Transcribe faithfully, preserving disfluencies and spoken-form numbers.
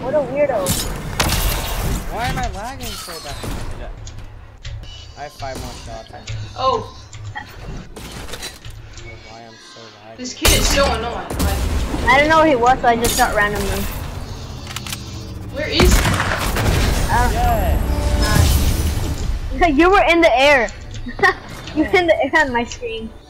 What a weirdo. Why am I lagging so bad? I have five more shots. I think. Oh. Why I'm so lagging. This kid is so annoying. Like, I don't know where he was, so I just shot randomly. where is he? Uh, Yes. Nice. you were in the air. You were in the air on my screen.